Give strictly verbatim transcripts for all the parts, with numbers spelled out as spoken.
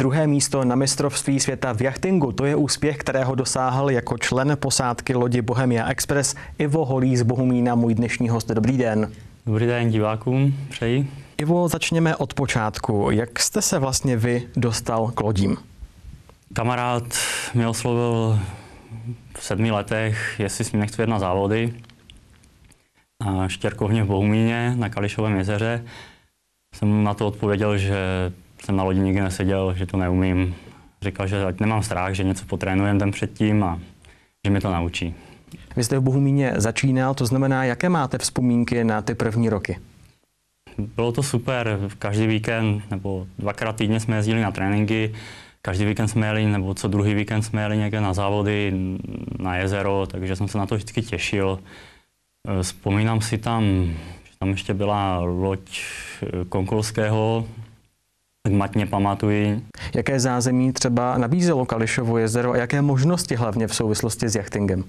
Druhé místo na mistrovství světa v jachtingu, to je úspěch, kterého dosáhl jako člen posádky lodi Bohemia Express Ivo Holý z Bohumína, můj dnešní host. Dobrý den. Dobrý den divákům, přeji. Ivo, začněme od počátku. Jak jste se vlastně vy dostal k lodím? Kamarád mě oslovil v sedmi letech, jestli s ním nechci jet na závody. Na Štěrkovně v Bohumíně, na Kališovém jezeře. Jsem na to odpověděl, že jsem na lodi nikdy neseděl, že to neumím. Říkal, že ať nemám strach, že něco potrénujem den předtím a že mi to naučí. Vy jste v Bohumíně začínal, to znamená, jaké máte vzpomínky na ty první roky? Bylo to super, každý víkend nebo dvakrát týdně jsme jezdili na tréninky, každý víkend jsme jeli, nebo co druhý víkend jsme jeli někde na závody, na jezero, takže jsem se na to vždycky těšil. Vzpomínám si tam, že tam ještě byla loď Konkolského, tak matně pamatuji. Jaké zázemí třeba nabízelo Kališovo jezero a jaké možnosti hlavně v souvislosti s jachtingem?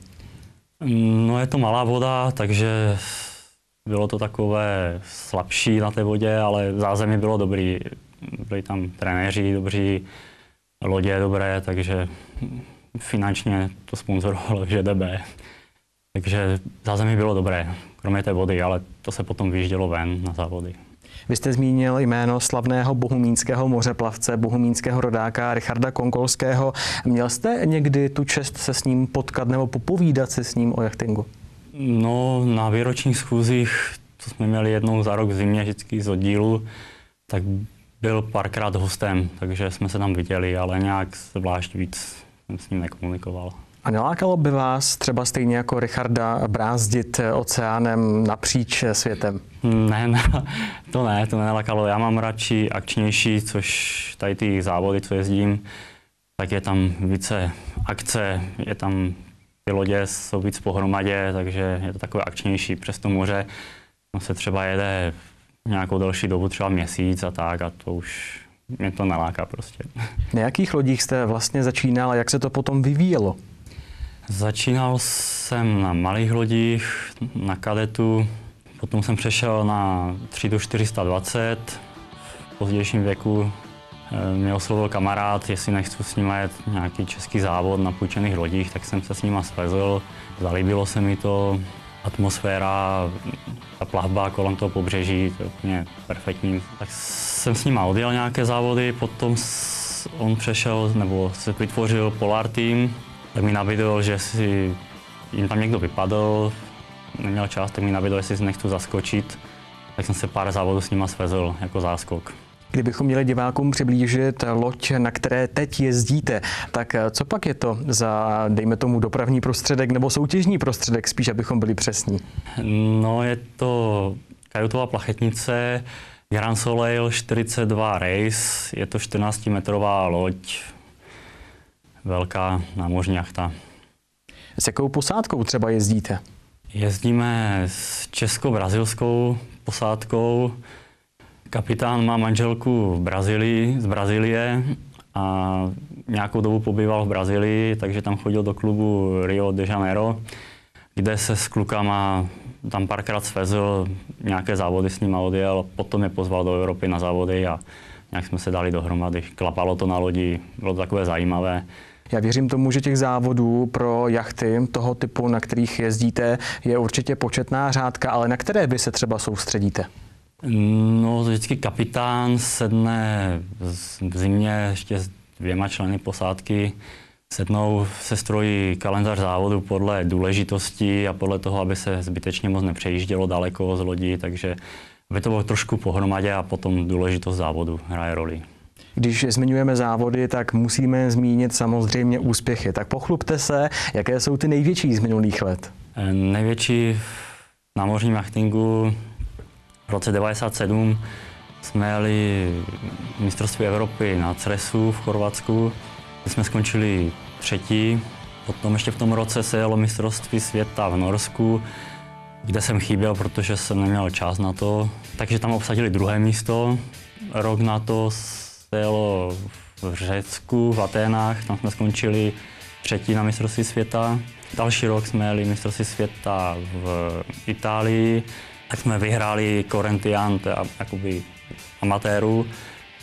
No je to malá voda, takže bylo to takové slabší na té vodě, ale zázemí bylo dobrý. Byli tam trenéři dobří, lodě dobré, takže finančně to sponzorovalo Ž D B. Takže zázemí bylo dobré, kromě té vody, ale to se potom vyjíždělo ven na závody. Vy jste zmínil jméno slavného bohumínského mořeplavce, bohumínského rodáka Richarda Konkolského. Měl jste někdy tu čest se s ním potkat nebo popovídat se s ním o jachtingu? No, na výročních schůzích, co jsme měli jednou za rok v zimě vždycky z oddílu, tak byl párkrát hostem, takže jsme se tam viděli, ale nějak zvlášť víc jsem s ním nekomunikoval. A nelákalo by vás třeba stejně jako Richarda brázdit oceánem napříč světem? Ne, ne, to ne, to nelákalo. Já mám radši akčnější, což tady ty závody, co jezdím, tak je tam více akce, je tam ty lodě jsou víc pohromadě, takže je to takové akčnější. Přes to moře no se třeba jede nějakou delší dobu, třeba měsíc a tak, a to už mě to neláká prostě. Na jakých lodích jste vlastně začínal a jak se to potom vyvíjelo? Začínal jsem na malých lodích, na kadetu, potom jsem přešel na třídu čtyři sta dvacet. V pozdějším věku mě oslovil kamarád, jestli nechci s ním jet nějaký český závod na půjčených lodích, tak jsem se s nima svezl. Zalíbilo se mi to, atmosféra, ta plavba kolem toho pobřeží, to je úplně perfektní. Tak jsem s nima odjel nějaké závody, potom on přešel, nebo se vytvořil Polar Team, tak mi nabídl, že si jim tam někdo vypadl, neměl čas, tak mi nabídl, jestli si nechci zaskočit, tak jsem se pár závodů s nima svezl jako záskok. Kdybychom měli divákům přiblížit loď, na které teď jezdíte, tak co pak je to za, dejme tomu, dopravní prostředek nebo soutěžní prostředek, spíš abychom byli přesní? No, je to kajutová plachetnice Grand Soleil čtyřicet dva Race, je to čtrnáctimetrová loď, velká námořní jachta. S jakou posádkou třeba jezdíte? Jezdíme s česko-brazilskou posádkou. Kapitán má manželku v Brazílii, z Brazílie a nějakou dobu pobýval v Brazílii, takže tam chodil do klubu Rio de Janeiro, kde se s klukama tam párkrát svezl, nějaké závody s nima odjel, potom je pozval do Evropy na závody a nějak jsme se dali dohromady. Klapalo to na lodi, bylo to takové zajímavé. Já věřím tomu, že těch závodů pro jachty toho typu, na kterých jezdíte, je určitě početná řádka, ale na které vy se třeba soustředíte? No, vždycky kapitán sedne v zimě ještě s dvěma členy posádky, sednou, se strojí kalendář závodu podle důležitosti a podle toho, aby se zbytečně moc nepřejíždělo daleko z lodi, takže aby to bylo trošku pohromadě a potom důležitost závodu hraje roli. Když zmiňujeme závody, tak musíme zmínit samozřejmě úspěchy. Tak pochlubte se, jaké jsou ty největší z minulých let? Největší v námořním jachtingu v roce devadesát sedm jsme jeli mistrovství Evropy na Cresu v Chorvatsku, kde jsme skončili třetí. Potom ještě v tom roce se jelo mistrovství světa v Norsku, kde jsem chyběl, protože jsem neměl čas na to. Takže tam obsadili druhé místo. Rok na to se jelo v Řecku, v Aténách, tam jsme skončili třetí na mistrovství světa. Další rok jsme jeli mistrovství světa v Itálii, tak jsme vyhráli Corinthian, to je jakoby amatérů.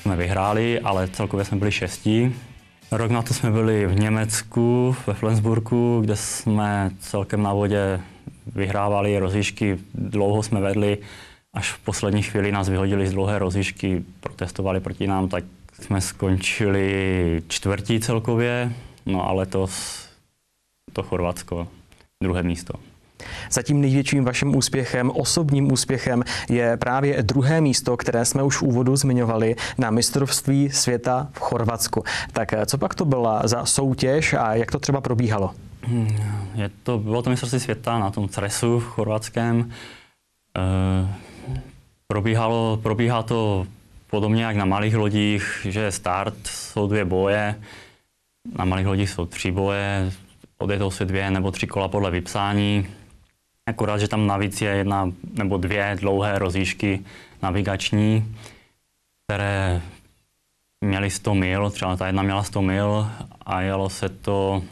jsme vyhráli, ale celkově jsme byli šestí. Rok na to jsme byli v Německu, ve Flensburgu, kde jsme celkem na vodě vyhrávali rozjížďky, dlouho jsme vedli, až v poslední chvíli nás vyhodili z dlouhé rozjížďky, protestovali proti nám, tak jsme skončili čtvrtí celkově, no a letos to Chorvatsko, druhé místo. Zatím největším vaším úspěchem, osobním úspěchem je právě druhé místo, které jsme už v úvodu zmiňovali na mistrovství světa v Chorvatsku. Tak co pak to byla za soutěž a jak to třeba probíhalo? Je to, bylo to mistrovství světa na tom Cresu v chorvatském. E, probíhalo, probíhá to podobně jak na malých lodích, že je start, jsou dvě boje. Na malých lodích jsou tři boje, odjedou se dvě nebo tři kola podle vypsání. Akorát, že tam navíc je jedna nebo dvě dlouhé rozjížďky navigační, které měly sto mil, třeba ta jedna měla sto mil a jelo se to,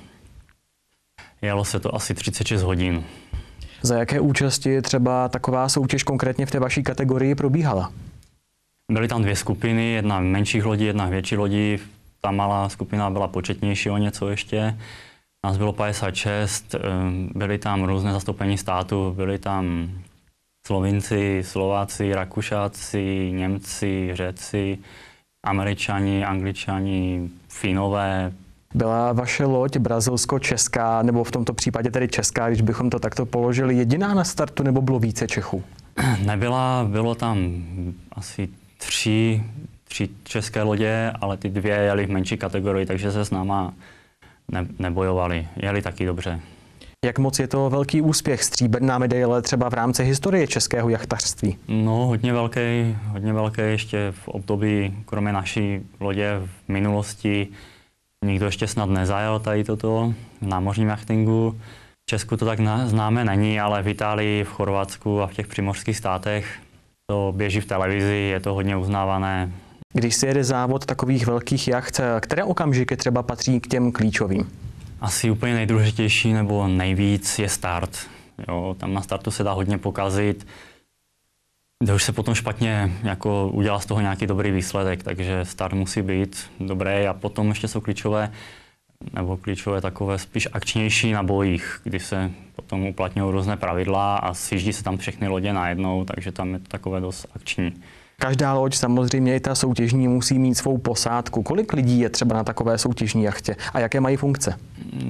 jelo se to asi třicet šest hodin. Za jaké účasti třeba taková soutěž konkrétně v té vaší kategorii probíhala? Byly tam dvě skupiny, jedna menších lodí, jedna větší lodí. Ta malá skupina byla početnější o něco ještě. Nás bylo padesát šest, byly tam různé zastoupení států, byli tam Slovinci, Slováci, Rakušáci, Němci, Řeci, Američani, Angličani, Finové. Byla vaše loď brazilsko-česká, nebo v tomto případě tedy česká, když bychom to takto položili, jediná na startu, nebo bylo více Čechů? Nebyla, bylo tam asi tři, tři české lodě, ale ty dvě jeli v menší kategorii, takže se s náma ne, nebojovali. Jeli taky dobře. Jak moc je to velký úspěch, stříbrná medaile třeba v rámci historie českého jachtařství? No, hodně velký, hodně velký ještě v období, kromě naší lodě v minulosti, nikdo ještě snad nezajel tady toto v námořním jachtingu. V Česku to tak známe není, ale v Itálii, v Chorvatsku a v těch přímořských státech to běží v televizi, je to hodně uznávané. Když se jede závod takových velkých jacht, které okamžiky třeba patří k těm klíčovým? Asi úplně nejdůležitější nebo nejvíc je start. Jo, tam na startu se dá hodně pokazit, kde už se potom špatně jako udělá z toho nějaký dobrý výsledek, takže start musí být dobrý a potom ještě jsou klíčové, nebo klíčové takové spíš akčnější na bojích, kdy se potom uplatňují různé pravidla a sjíždí se tam všechny lodě najednou, takže tam je to takové dost akční. Každá loď, samozřejmě i ta soutěžní, musí mít svou posádku. Kolik lidí je třeba na takové soutěžní jachtě a jaké mají funkce?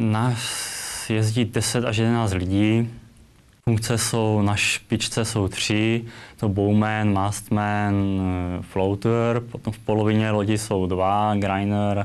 Nás jezdí deset až jedenáct lidí. Funkce jsou, na špičce jsou tři, to bowman, mastman, floater, potom v polovině lodi jsou dva, grinder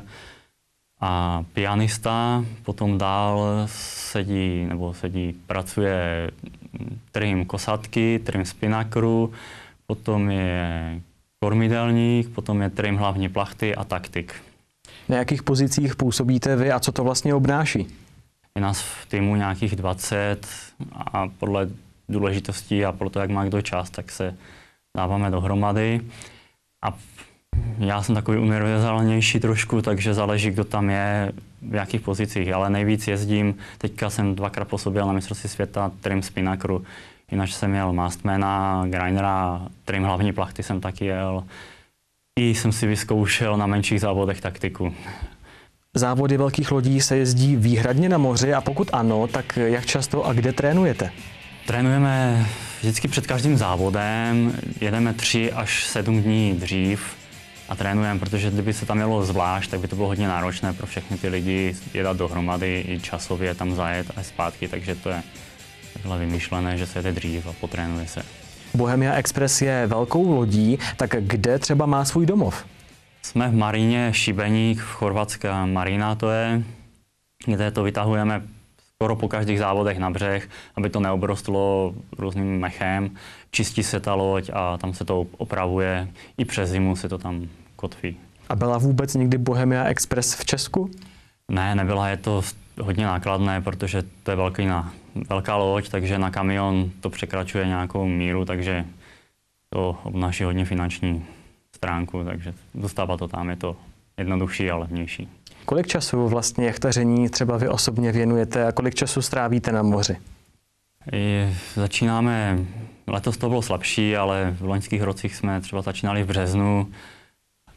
a pianista, potom dál sedí, nebo sedí, pracuje trim kosatky, trim spinakru, potom je kormidelník, potom je trim hlavní plachty a taktik. Na jakých pozicích působíte vy a co to vlastně obnáší? Je nás v týmu nějakých dvacet a podle důležitosti a podle toho, jak má kdo čas, tak se dáváme dohromady. A já jsem takový univerzálnější trošku, takže záleží, kdo tam je, v jakých pozicích, ale nejvíc jezdím. Teďka jsem dvakrát působil na mistrovství světa trim spinakru. Jinak jsem jel mastmana, grindera, trim hlavní plachty jsem taky jel. I jsem si vyzkoušel na menších závodech taktiku. Závody velkých lodí se jezdí výhradně na moři a pokud ano, tak jak často a kde trénujete? Trénujeme vždycky před každým závodem, jedeme tři až sedm dní dřív a trénujeme, protože kdyby se tam jelo zvlášť, tak by to bylo hodně náročné pro všechny ty lidi jedat dohromady i časově tam zajet a zpátky, takže to je takhle vymyšlené, že se jede dřív a potrénuje se. Bohemia Express je velkou lodí, tak kde třeba má svůj domov? Jsme v Maríně Šibeník, v Chorvatské Marína to je, kde to vytahujeme skoro po každých závodech na břeh, aby to neobrostlo různým mechem. Čistí se ta loď a tam se to opravuje. I přes zimu se to tam kotví. A byla vůbec někdy Bohemia Express v Česku? Ne, nebyla, je to hodně nákladné, protože to je velký na, velká loď, takže na kamion to překračuje nějakou míru, takže to obnáší hodně finanční stránku, takže dostávat to tam je to jednodušší a levnější. Kolik času vlastně jachtaření třeba vy osobně věnujete a kolik času strávíte na moři? I začínáme, letos to bylo slabší, ale v loňských rocích jsme třeba začínali v březnu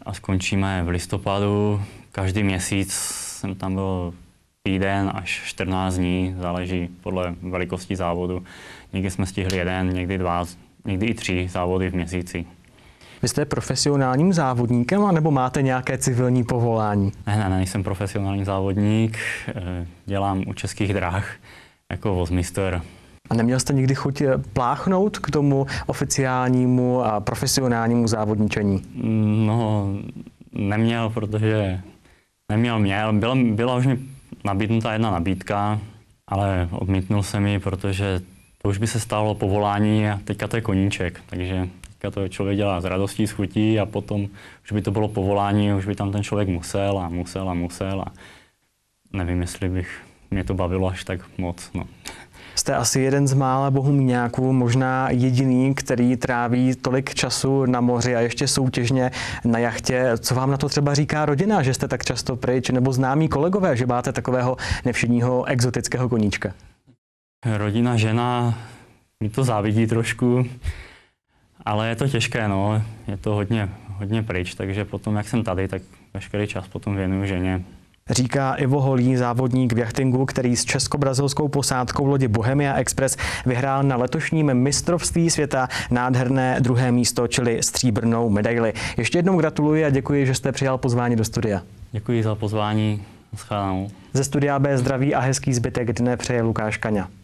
a skončíme v listopadu. Každý měsíc jsem tam byl týden až čtrnáct dní, záleží podle velikosti závodu. Někdy jsme stihli jeden, někdy dva, někdy i tři závody v měsíci. Vy jste profesionálním závodníkem, anebo máte nějaké civilní povolání? Ne, ne, nejsem profesionální závodník, dělám u Českých drah jako vozmistr. A neměl jste nikdy chuť pláchnout k tomu oficiálnímu a profesionálnímu závodničení? No, neměl, protože neměl měl. Byla, byla už mi nabídnuta jedna nabídka, ale odmítnul jsem ji, protože to už by se stalo povolání a teďka to je koníček. Takže teďka to člověk dělá s radostí, s chutí a potom už by to bylo povolání, už by tam ten člověk musel a musel a musel a nevím, jestli bych mě to bavilo až tak moc. No. Jste asi jeden z mála bohumíňáků, možná jediný, který tráví tolik času na moři a ještě soutěžně na jachtě. Co vám na to třeba říká rodina, že jste tak často pryč, nebo známí kolegové, že máte takového nevšedního exotického koníčka? Rodina, žena mi to závidí trošku, ale je to těžké, no. Je to hodně, hodně pryč, takže potom, jak jsem tady, tak veškerý čas potom věnuju ženě. Říká Ivo Holý, závodník v jachtingu, který s česko-brazilskou posádkou lodi Bohemia Express vyhrál na letošním mistrovství světa nádherné druhé místo, čili stříbrnou medaili. Ještě jednou gratuluji a děkuji, že jste přijal pozvání do studia. Děkuji za pozvání. Naschledanou. Ze studia B zdraví a hezký zbytek dne přeje Lukáš Kaňa.